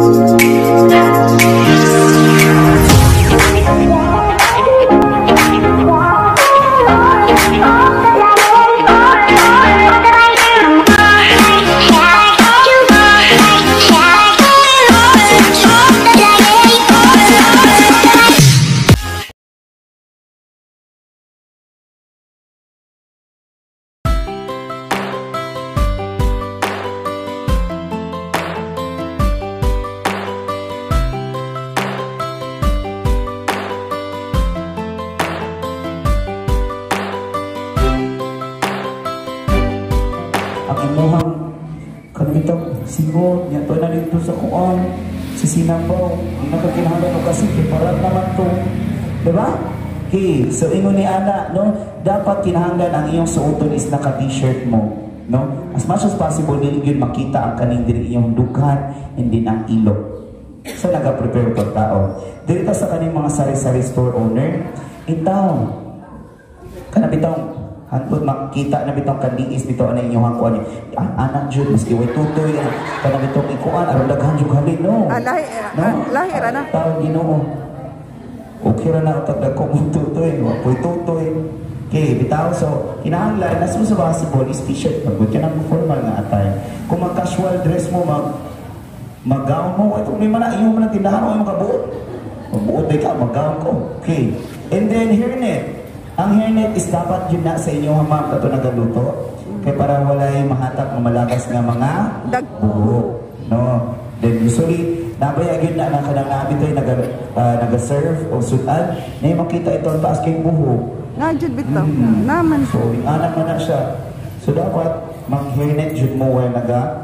Sigo, nyato na dito sa kuan, sa Sinabaw, ang nakakinahalan o kasi, para naman to. Diba? Okay, so ingon ni Ana, no? Dapat kinahanglan ang iyong suoton is naka-t-shirt mo. No? As much as possible, dili yun makita ang kaning dili iyong dughan, hindi ang ilok. So nag-prepare pa tao. Dito sa kaning mga sari-sari store owner, itaw, kanabitang hantod makita na bitong kandiis bitaw ana inyong hangkuan ni anak jud maski way tutoy kana bitong ikuan aron daghan jud halin no lahir ana tawo Ginoo okay ra na utag dagko mo tutoy wa poy tutoy okay bitaw so kinahanglan as much as possible is t-shirt pagod ka nang formal nga attire kung mag casual dress mo mag-gown mo ito may man iyong man tindahan o magabuot magbuot ka mag-gown ko okay and then hairnet. Ang hairnet is dapat yun na sa inyo ma'am kato nagaluto. Kaya para walay mahatak ng malakas nga mga buhok. No? Then usually, nabaya yun na ang kanang namin tayo nag-serve o sutan. Na yung makita ito ang taas kayong buhok. Nga bitaw. Naman. So, yung anak na siya. So dapat mag-hairnet yun mo while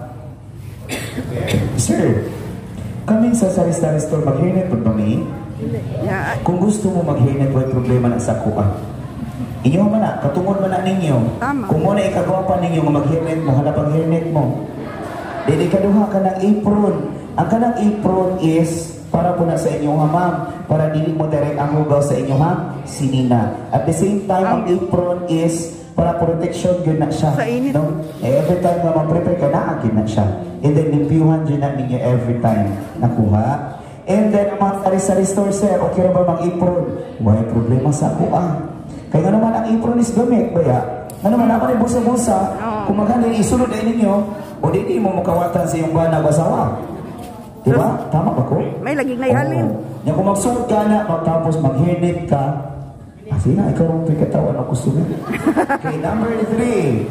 Sir, kami sa sari-sari store mag-hairnet po ba may? Kung gusto mo mag-hairnet, wala problema na sa kuha. Inyo man na, katungod man na ninyo. Tama. Kung muna ikagawa pa ninyo nga mag-hairnet mo, halap ang hairnet mo. Then ikaduha ka ng apron. Ang kanang apron is para po na sa inyong hamam, para dili mo direct ang hugaw sa inyong sinina. At the same time, ang apron is para protection yun na siya. Sa init. No? Every time na mag-prepare ka na, agin na siya. And then, limpiyuhan yun na ninyo every time nakuha. And then, mga sari-sari store, sir, okay na ba mag-apron? Why problema sa kuha? Kaya nga naman, ang apron is gamit, baya? Nga naman, naman ay busa-busa. Kung maganda isunod ay ninyo, o di mo makawatan sa iyong banag asawa. Diba? Tama ba ko? May laging naihalin. Yan kung magsuot ka na, tapos mag-hairnet ka, kasi na, ikaw rin ito'y katawan ako gusto mo. Okay, number 3.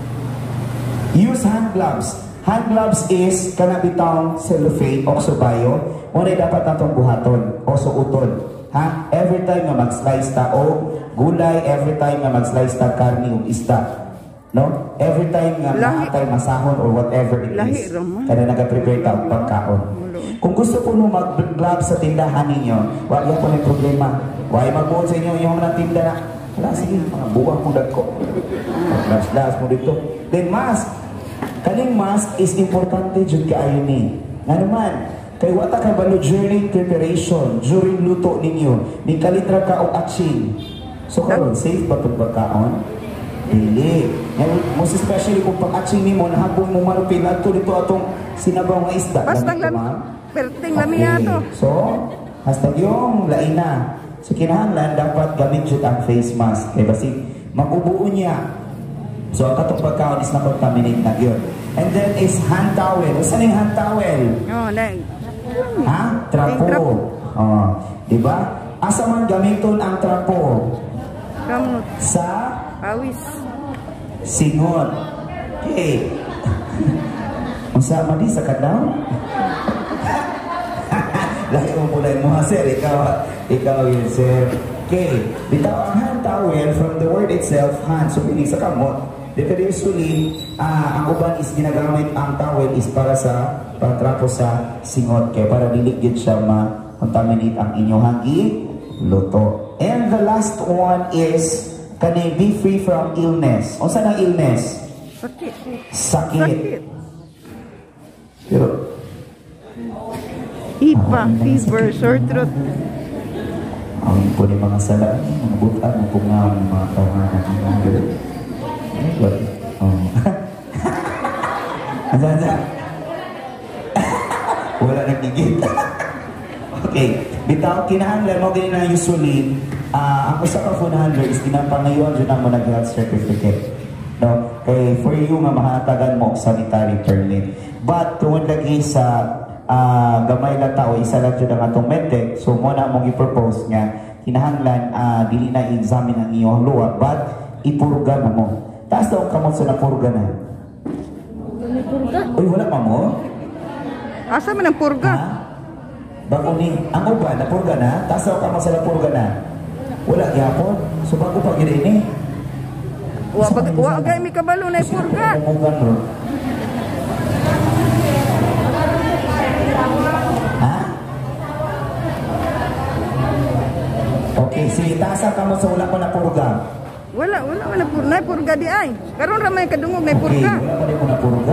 Use hand gloves. Hand gloves is kanabitang cellophane o subayo. Unay dapat natong buhaton o suuton. Ha? Every time nga mag-slice ta o gulay, every time nga mag-slice ta karni o isda. No? Every time nga maatay masahon or whatever it is. Kada nag-prepare ta og pagkaon. Kung gusto po mo mag-gloves sa tindahan ninyo, wag yan po may problema. Why magbuot sa inyo yung mga tinda na, wala sige, mga buwang mo dagko. Mag-gloves mo dito. Then mask. Kaning mask is importante dyan kaayo ni. Nga naman, kay wata ka balo during preparation, during luto ninyo, may kalitra ka o action. So karon safe ba itong pagkaon? Dili. Most especially kung pag-action ni mo, nahabong mo marupin, ato dito atong sinabaw nga isda. Basta perting lamiya to. So, hasta yung lain na. So kinahanglan, dapat gamit dyan ang face mask. Kaya basi, mabubuo niya. So, ang katong pagkaon is na-contaminate na yun. And then is hand towel. Saan yung hand towel? Ha? Trapo. Diba? Asa man gamiton ang trapo? Kamot. Sa? Pawis. Singot. Okay. Masama di sa kadaw? Lagi mo pula mo, sir. Ikaw yun, sir. Okay. Bitaw ang hand towel from the word itself, hand. So, pinig sa kamot. Dito usually, ang uban is ginagamit ang towel is para sa pagtrapo sa singot. Kaya para diligid siya ma-contaminate ang inyong luto. And the last one is, can be free from illness. O saan ang illness? Sakit. Pero, Ipa, fever, sore throat. ang po ni mga sala, mga butan, mga pungaw, mga kawangan, mga gano'n. What? Wala nagigit. Okay. Bitaw, kinahanglan mo ganyan na usually, ang usa ka phone handler is ginapangayon dyan mo nag-health certificate. No? Kay for you nga mahatagan mo sanitary permit. But tungod lagi sa gamay lang tao, isa lang dyan ang atong medtech, so mo na mong i-propose nga, kinahanglan, dili na i-examine ang iyong luwa, but ipurga na mo. Taas daw kamot sa napurga na. Uy, wala pa mo? Asa man ang purga? Ha? Bago ni, ang uba, napurga na? Taas daw kamot sa napurga na? Wala, yapon. So bago pa gina ini. Wa agay mi kabalo na purga. Ha? Okay, sige, taas daw kamot sa wala pa napurga. Wala na purga di ay. Karon ra may kadungog na purga. Okay, wala pa rin mo napurga.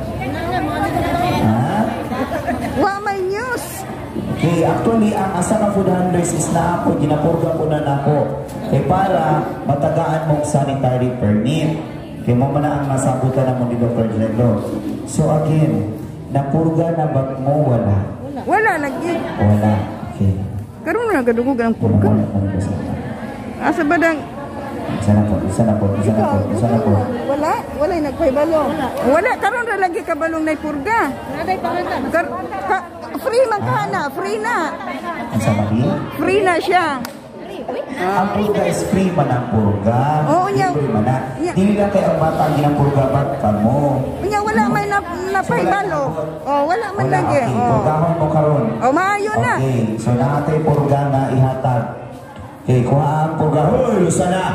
Ha? Wa may news. Okay, actually, ang asa ka food handlers is na ako, ginapurga ko na nako. Eh para matagaan mong sanitary permit. Kaya mo na ang nasabutan na mo ni Dr. Jedlo. So again, napurga na ba mo? Wala. Wala lagi. Wala. Okay. Karon ra kadungog ang purga. Asa badang Isa na po. Wala nagpaybalo. Wala karon ra lagi kabalong na purga. Naday pangantan. Free man kana, free na. Ang sabi? Free na siya. Ang purga is free man ang purga. Oo, niya. Free man na. Dili lang kayo ang bata ginapurga ba't ka mo. Unya wala may napaybalo. Oh, wala man Wala, lagi. okay. Oh. Purgahon mo karon. Oh, maayo na. Okay, so nakatay purga na ihatag. Okay, kuha ang purga. Hoy, lusa na!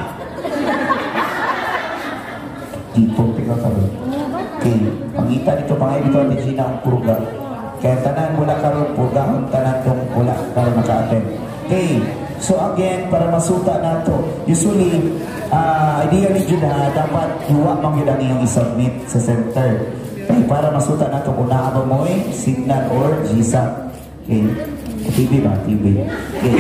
Tipo, tika ka rin. Okay, pangita dito, dito ni Gina ang purga. Kaya tanan mula karon purgahon, tanan itong mula karon maka-attend. Okay, so again, para masuta na ito, usually, ideally dyan na, dapat duwa mang yun ang iyong isubmit sa center. Okay, para masuta na ito, kung naabang mo signal or GSAP. Okay, TV ba? TV. Okay.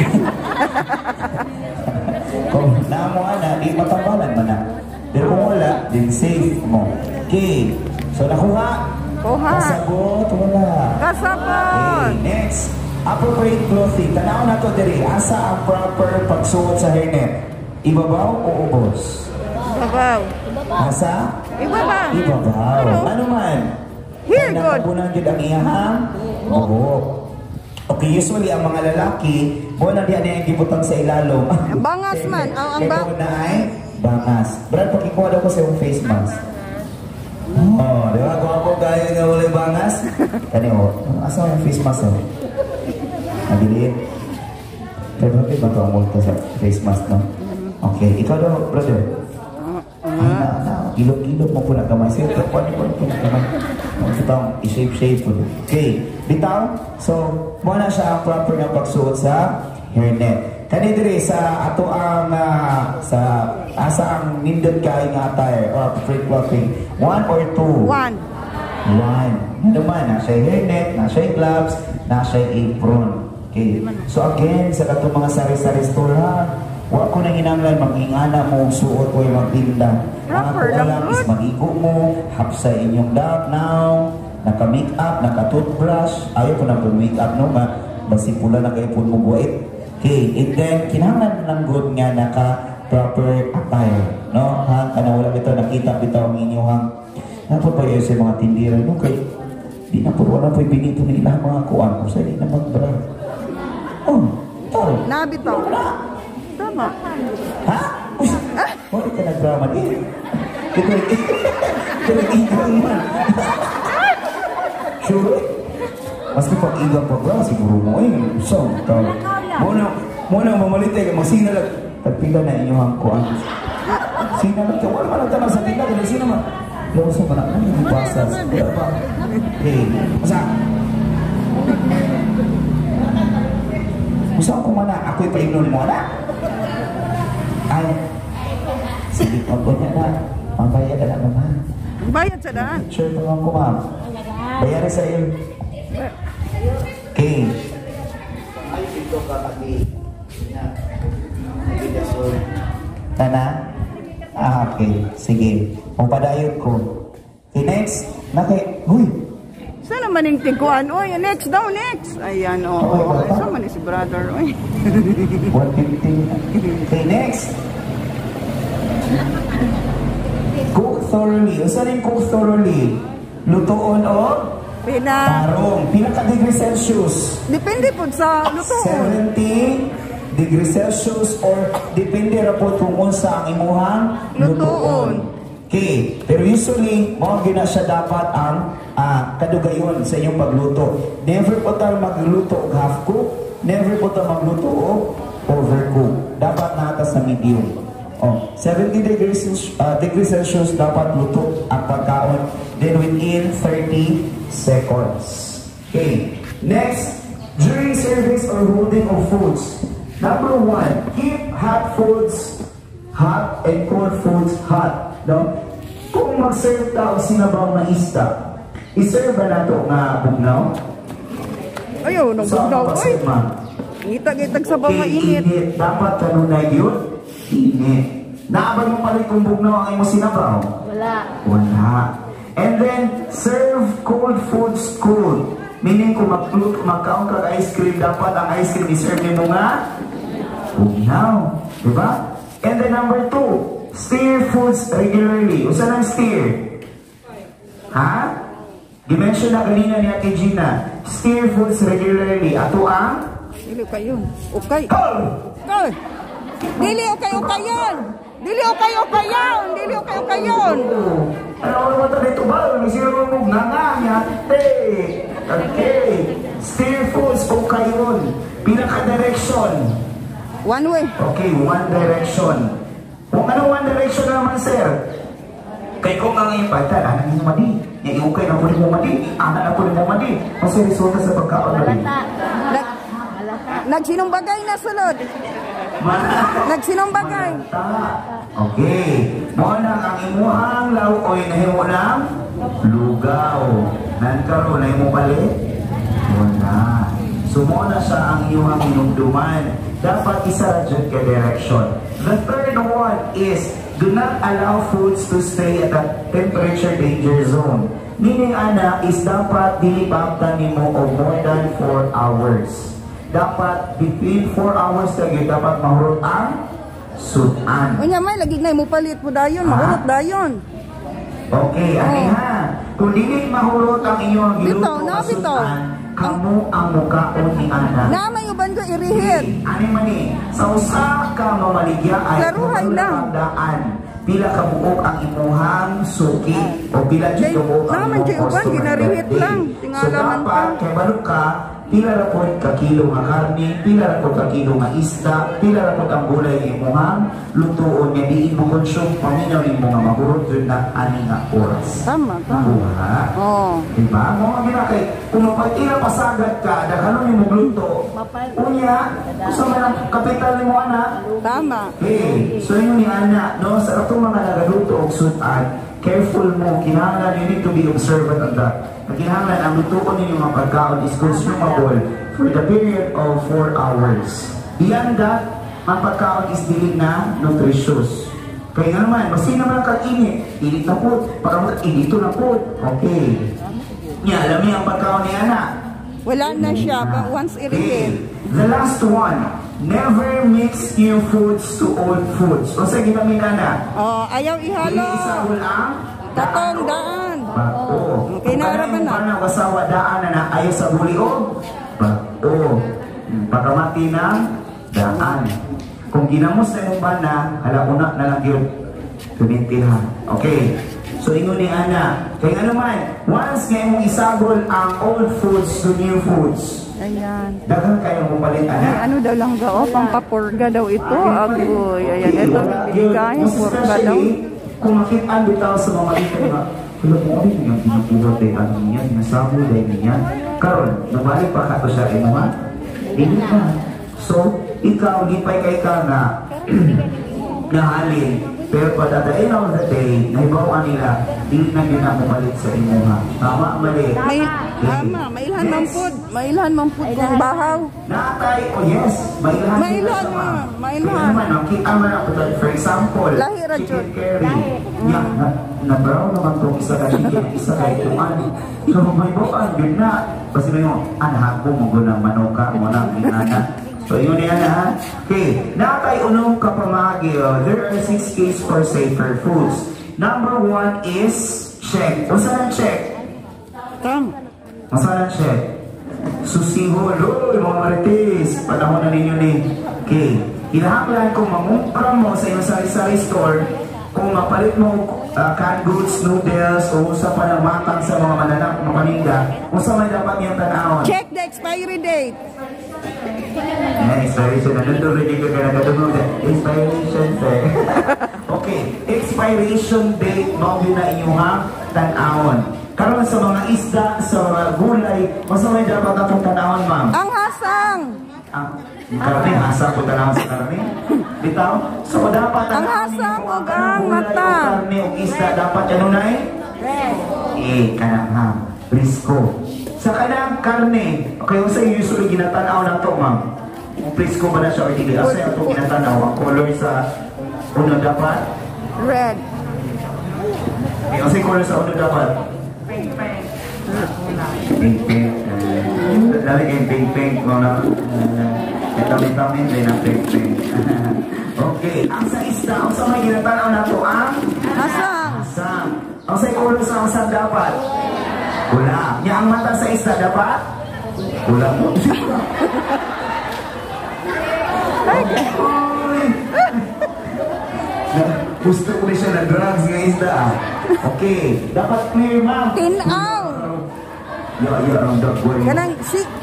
Kung naamo na, di matambalan man na. Pero kung wala, din safe mo. Okay. So nakuha? Kuha. Kasagot? Wala. Kasapon. Okay, next. Appropriate clothing. Tanaw na to diri. Asa ang proper pagsuot sa hairnet? Ibabaw o ubos? Babaw. Asa? Ibabaw. Ibabaw. Ano man? Here, good. Nakabunan yun ang iyahang buhok. Okay, usually ang mga lalaki, muna diyan yung gibutang sa ilalom. Bangas man. Ang Ito na ay bangas. Brad, pakikuha daw ko sa yung face mask. Oh, di ba? Kung ako gaya nga wala bangas. Kani o, asa yung face mask o? Nabilit. Pero bakit ba ito ang multo sa face mask, no? Okay, ikaw daw, brother. Ilog-ilog mo po na kamay. Sige, paano po na kamay? Kita ang i-shape-shape po. Okay, bitaw. So, muna siya ang proper na pagsuot sa hairnet. Kani dire sa ato ang asa ang nindot kay nga attire or free clothing. 1 or 2? 1. Ano man, nasa hairnet, nasa gloves, nasa apron. Okay. So again, sa katong mga sari-sari store ha, wa ko na hinanglan mag-ingana mo suot ko yung magtinda. Ang ako alam is mag-igo mo, hapsa inyong now, naka-make up, naka-toothbrush, ayaw ko na mag-make up no, basi pula na kayo po mo buwait. Okay, and then, kinahanglan ng good nga naka-proper attire, no? Ha, kana wala bitaw nakita bitaw ang inyong napod pa yun sa mga tindira, no? Kay, di na po, wala po ibinito na ilang mga kuwan ko, sa di na mag-bra. Oh, tol. Nabito. Tama. Ha? Uy, wala ka nag-drama din. Ito nag-igang man. Sure? Maski pag igang pa bra, siguro mo so, tol. Muna mamalitay ka, magsina lang. Tagpila na inyong kuwan. Sina lang ka, wala man ang tanong sa tila, kaya sina man. Loso man ako, hindi basas. Wala ba? Okay, masa? Gusto ko man na, ako'y painon mo na. Ay, sige, pagod na. Mambayad ka na naman. Bayad sa daan. Sure pa ko, ma'am. Bayarin sa iyo. Okay. Ay, ito ka kami. Tana? Okay. Sige. Pagpadayot ko. Okay, next. Huy! Saan naman maning tiguan. Oy, next daw, next. Ayan, oo. Ay, sama ni si brother. Oy. 150. Okay, next. Cook thoroughly. Saan yung cook thoroughly? Lutoon o? Tarong. Pila ka degree Celsius? Depende po sa lutoon. 70 degree Celsius or depende ra po kung unsa ang imuhang lutoon. Okay. Pero usually, mga gina siya dapat ang kadugayon sa inyong pagluto. Never po tayo magluto o half cook. Never po tayo magluto o overcook. Dapat nata sa medium. 70 degrees Celsius dapat luto ang pagkaon. Then within 30 seconds. Okay. Next, during service or holding of foods. Number 1, keep hot foods hot and cold foods hot. No? Kung mag-serve tao sinabang na isda, iserve ba na ito nga bugnaw? Ayaw, nang bugnaw. Oy! Ngitag-ngitag sa mga init. Init. Dapat kanunay yun? Init. Naabay mo palit kung bugnaw ang imo sinabaw? Wala. Wala. And then, serve cold foods cold. Meaning kung magkaon ka ice cream, dapat ang ice cream iserve mo nga bugnaw. Diba? And then number 2, stir foods regularly. Usa nang stir? Ha? Dimension na kanina ni Ate Gina. Stir foods regularly. Ato ang? Dili kayo. Okay. Call! Call! Dili okay yun! Dili okay yun! Dili okay yun! Ano naman ito dito ba? Nagsiro mo nga Okay. Stir foods okay yun. Pinaka-direction. One way. Okay, one direction. Kung ano one direction naman, sir? Kay kung ang ipatan, anak niyo madi. Yung iukay na po rin mo madi. Anak na po rin mo madi. Kasi resulta sa pagkaon madi. Nagsinumbagay na sulod. Nagsinumbagay. Okay. Muna ang imuhang lauoy na himo ng lugaw. Nankaro na imo palit? Wala. Sumuna siya ang iyong inumduman. Dapat isa dyan ka direction. The third one is, do not allow foods to stay at a temperature danger zone. Meaning, ana, is dapat dilipamtan nimo of more than 4 hours. Dapat between 4 hours lagi, dapat mahurot ang sudan. Unya may, lagi na mo palit po dayon, mahurot dayon. Okay, ani ha. Kung dili mahurot ang iyong giluto na sudan, kamu ang mukhaon ni ana. Na may uban ko irihit. Ani mani, sa usa ka mamaligya ay laruhay lang. Pila ka buok ang imuhang suki o pila jud buok ang imuhang uban ginarihit lang. Tingalaman pa. Kay balok ka, pila ra pod ka kilo nga karne, pila ra pod ka kilo nga isda, pila ra pod ang gulay nga imuhang lutoon nga diin mo konsume paminaw nimo nga mahurot jud na ani nga oras. Tama. Diba? Mo nga kay kung mapatila pasagad ka, daghanon nimo luto. Unya, usa man ang kapital nimo ana? Tama. Okay, so yun ni ana, no, sa atong mga nagaluto og sudan, careful mo, kinahanglan you need to be observant on that. Kinahanglan ang lutuon ninyo mga pagkaon is consumable for the period of 4 hours. Beyond that, ang pagkaon is dili na nutritious. Kaya nga naman, basta naman ang kainit, init na po, parang inito na po. Okay. Alam niyo ang pagkaon ni ana? Wala na siya, but once irihit. The last one, never mix new foods to old foods. O sa ginamit na? Ayaw ihalo. Isahol ang tatong daan. Bato. Okay, naaraman na. Kung kasawa daan na ayaw sa buliog, bato. Pagkamati ng daan. Kung ginamos na yung bana, halakuna na lang yun. Tumintihan. Okay. So, ingon ni ana. Kaya ano man, once nga mong isagol ang old foods to new foods, ayan. dagan kayo mapalit, ana. Ano daw lang daw, pampapurga daw ito. Agoy, ayan, ito, bibigay, purga daw. Kung makitaan bitaw sa mga ito na, wala mo kami yung pinapuhat ay ano niya, sinasabo dahil niya. Karon, nabalik pa ka to siya rin naman? Hindi ka. So, ikaw, di pa ka na nahalin. Pero pag at the end of the day, naibawan nila, hindi na ginamabalik sa imuha. Tama, mali. Mama, mailhan mampud. Mailhan mampud kung bahaw. Natay, oh yes, mailhan. Mailhan mo, mailhan. Naman, makita mo na, for example, Lahi ra jud. Yan, na-brown naman itong isa ka chicken, isa ka ituan. So, may bukan, yun na. Kasi mo, anak ko, mo ng manoka, mo lang, inana. So, yun yan ha. Okay, natay unong kapamagi. There are 6 Ks for safer foods. Number 1 is check. O saan ang check? Tang. O saan ang check? Susiho. Loy, mga marites. Panahon na ninyo ni. Okay. Hinahanglan kung mamumpra mo sa iyong sari-sari store, kung mapalit mo canned goods, noodles, o sa panamatang sa mga mananak, mga paninda, kung sa may dapat niyang tanawon. Check the expiry date. Expiration. Nandun rin yung kaganagadunod. Expiration, sir. Okay. Expiration date, mo na inyong tanawon. Karon sa mga isda, sa mga gulay, mas may dapat atong tanawon, ma'am? Ang hasang. Karne, hasang po tanawon sa karne. Bitaw? So, dapat ang hasang o ang mata. Karne o isda, dapat ano na eh? Kanang Prisco. Sa kanang karne, okay, sa usually ginatanaw na ito, ma'am. Prisco ba na siya o hindi? Asa yung ito ginatanaw? Ang color sa uno dapat? Red. Asa yung color sa uno dapat? Pink. Dali kayong pink. Tamin-tamin din ang pink. Okay. Ang sa isda, ang sa may ginatanaw na ito, ang? Hasang. Ang sa color sa asang dapat? Pula. Nya ang mata sa isda dapat? Pula mo. Gusto ko na siya na drugs ng isda. Okay. Dapat clear, ma'am. Tinaw. Ang dagway. Kanang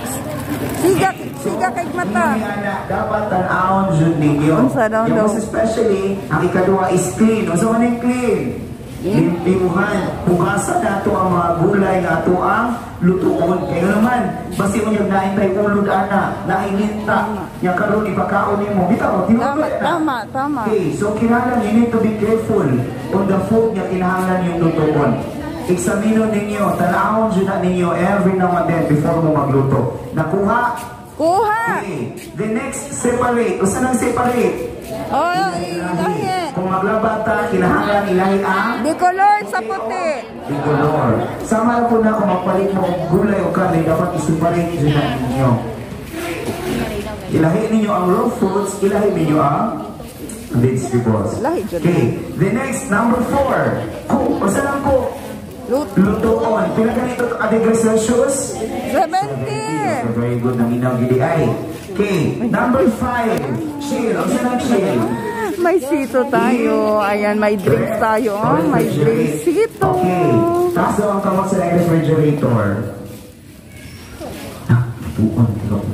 siga kay mata. Dapat tanawon dyan ninyo. Most especially, ang ikaduha is clean. O so, ano yung clean? Limpimuhan. Hugasan na ito ang mga gulay na ito ang lutuon. Kaya naman, basi mo yung naintay ulod ana, naininta, yung karoon ipakaon mo. Bitaw, Tama. Okay, so kinahanglan, you need to be careful on the food na kinahanglan yung lutuon. Examino ninyo, tanawon dyan na ninyo every now and then before mo magluto. Nakuha? Kuha. Okay. The next, separate. O saan ang separate? Ilahi. Kung maglabata, kinahanglan ilahi ang? Decolor sa puti. Decolor. Sama po na kung magpalit mo gulay o karne, dapat isuparate dyan na ninyo. Ilahi ninyo ang raw foods, ilahi ninyo ang vegetables. Okay. The next, number 4. Cook. O saan ang cook? Lutoon. Pila ganito ka-degree Celsius? 70. Very good. Naminaw gidi ay. Okay. Number 5. Chill. O saan ang chill? May sito tayo. Ayan, may drinks tayo. May drinks. Sito. Okay. Taas daw ang kamot sa refrigerator. Tuon.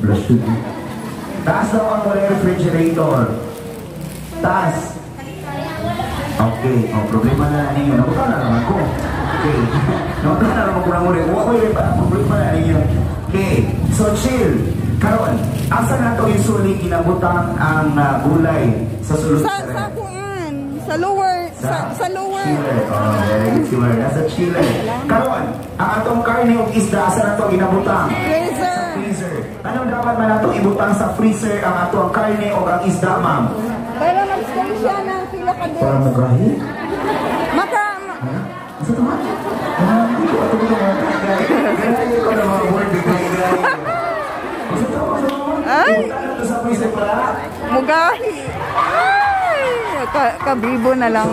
Taas daw ang refrigerator. Taas. Okay. Problema na ninyo. Nakuha na naman ko. Okay. Nakuha na naman ko lang ulit. Huwag ko yung problema na ninyo. Okay. So, chill. Karon, asa na ito usually ginabutang ang gulay sa sulod sa Sa kuan. Sa lower. Sa lower. Chiller. Oh, very good chiller. Nasa chiller. Karon, ang atong karne o isda, asa na ito ginabutang? Freezer. Sa freezer. Anong dapat man atong ibutang sa freezer ang atong karne o ang isda, ma'am? Para mag-stay siya ng pila ka din. Para magahi? Maka. Asa ito, ma'am? Hindi ko ito mga tagay. Ganyan ko na mga word bigay. Asa ito, ay! Ibutang ito sa freezer para? Mugahi. Ay! Kabibo na lang.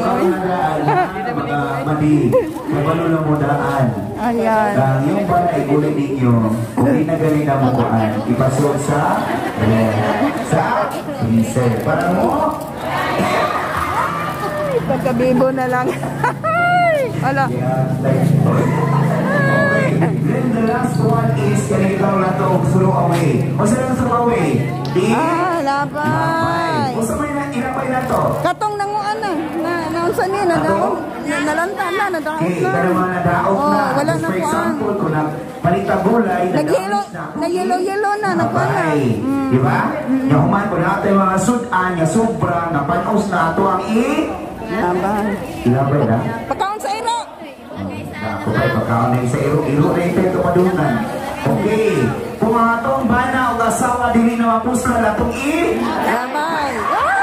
Madi. Nabalo lang mo daan. Ayan. Yung ba na igulit ninyo, kung inagaling na mo kuhaan, ipasok sa freezer. Para mo? Pagkabibo na lang. Ala. Then the last one is kanikaw na ito, throw away. O saan ang throw away? Labay. O saan may inapay na ito? Katong nanguan na. Naunsa niya. Nalanta na. Nadaot Okay, na. pero mga nadaot na. Wala na For kuan. example, kung nagpalita gulay, Nag-yellow na. Nakuha na. Diba? Yung human ko natin mga sudan, yung sobra, napanaos na ito ang Labay. Labay na? Pagkaon sa iro. Kung may pagkaunay sa iro-iro na ito madunan. Okay. Kung atong bana o asawa dili na mapusla na itong Ramay.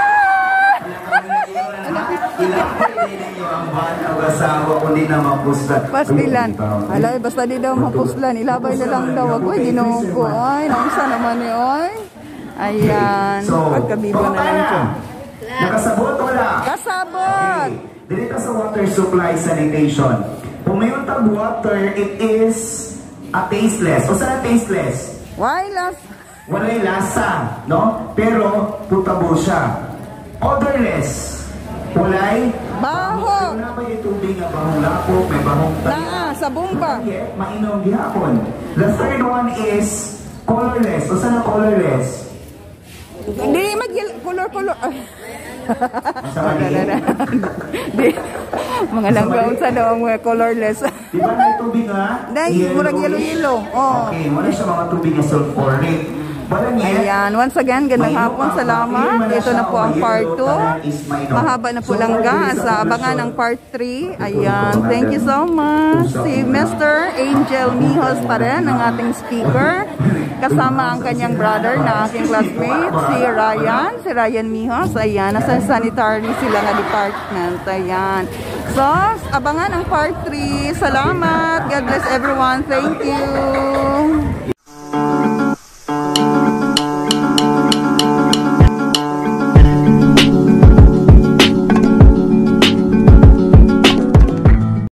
ilapay din ninyo ang bana o asawa kung di na mapusla. Pastilan. Alay, basta di daw mapuslan. Ilabay na lang daw. Ako, ginoo ko. Ay, naunsa naman ni oy. Ayan. Pagkabibo na lang ko. Nakasabot wala? Kasabot! Okay. Dito sa water supply sanitation. Kung may utang water, it is a tasteless. O saan tasteless? Why last? Wala'y lasa, no? Pero potable siya. Odorless. Wala'y Baho! wala ba yung tubig na bahong lapok, may bahong Naa, sa bumba. mainom gihapon. The third one is colorless. O saan ang colorless? Hindi, color. Sa mali? Di, mga langgaon sa noong colorless. Di ba may tubig nga? Dahil, murag yellow. Oh. Okay, wala siya mga tubig na sulfuric. Ayan, once again, gandang hapon, salamat. Ito na po ang part 2. Mahaba na po langga. Sa abangan ang part 3. Ayan, thank you so much. Si Mr. Angel Mihos pa rin, ang ating speaker. Kasama ang kanyang brother na aking classmate, si Ryan Mihos. Ayan, nasa sanitary sila nga department. Ayan. So, abangan ang part 3. Salamat. God bless everyone. Thank you.